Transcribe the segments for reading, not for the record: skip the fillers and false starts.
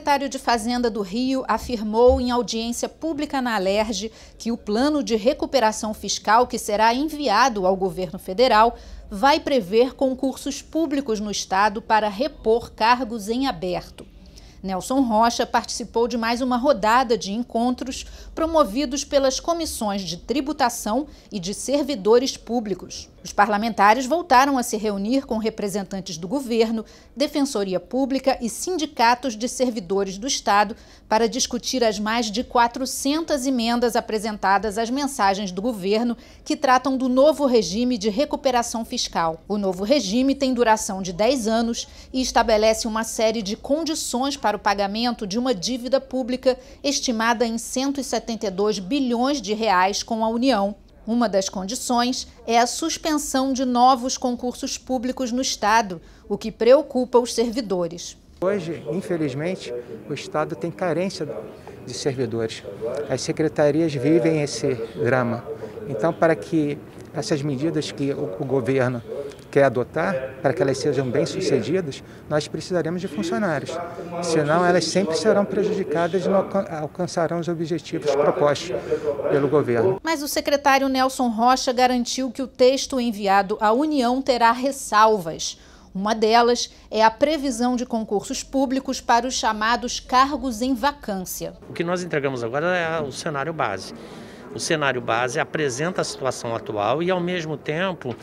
secretário de Fazenda do Rio afirmou em audiência pública na Alerj que o plano de recuperação fiscal que será enviado ao governo federal vai prever concursos públicos no estado para repor cargos em aberto. Nelson Rocha participou de mais uma rodada de encontros promovidos pelas comissões de tributação e de servidores públicos. Os parlamentares voltaram a se reunir com representantes do governo, defensoria pública e sindicatos de servidores do estado para discutir as mais de 400 emendas apresentadas às mensagens do governo que tratam do novo regime de recuperação fiscal. O novo regime tem duração de 10 anos e estabelece uma série de condições para o pagamento de uma dívida pública estimada em 172 bilhões de reais com a União. Uma das condições é a suspensão de novos concursos públicos no estado, o que preocupa os servidores. Hoje, infelizmente, o estado tem carência de servidores. As secretarias vivem esse drama. Então, para que essas medidas que o governo quer adotar, para que elas sejam bem-sucedidas, nós precisaremos de funcionários. Senão, elas sempre serão prejudicadas e não alcançarão os objetivos propostos pelo governo. Mas o secretário Nelson Rocha garantiu que o texto enviado à União terá ressalvas. Uma delas é a previsão de concursos públicos para os chamados cargos em vacância. O que nós entregamos agora é o cenário base. O cenário base apresenta a situação atual e, ao mesmo tempo,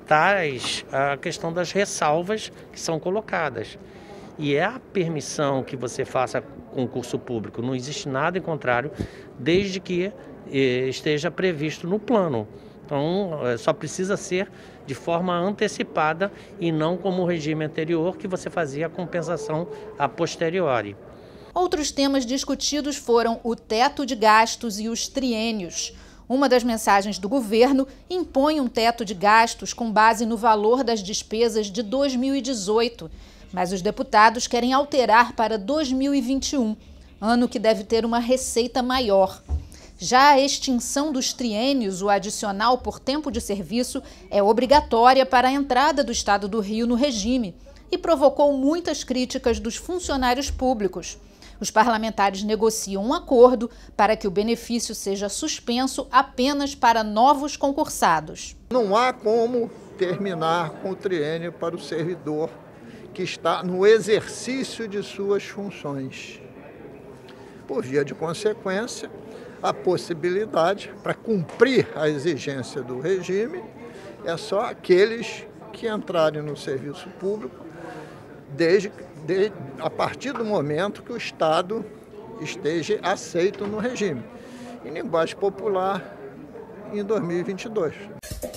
traz a questão das ressalvas que são colocadas. E é a permissão que você faça concurso público. Não existe nada em contrário, desde que esteja previsto no plano. Então, só precisa ser de forma antecipada e não como o regime anterior, que você fazia a compensação a posteriori. Outros temas discutidos foram o teto de gastos e os triênios. Uma das mensagens do governo impõe um teto de gastos com base no valor das despesas de 2018, mas os deputados querem alterar para 2021, ano que deve ter uma receita maior. Já a extinção dos triênios, o adicional por tempo de serviço, é obrigatória para a entrada do estado do Rio no regime e provocou muitas críticas dos funcionários públicos. Os parlamentares negociam um acordo para que o benefício seja suspenso apenas para novos concursados. Não há como terminar com o triênio para o servidor que está no exercício de suas funções. Por via de consequência, a possibilidade para cumprir a exigência do regime é só aqueles que entrarem no serviço público a partir do momento que o Estado esteja aceito no regime. Em linguagem popular, em 2022.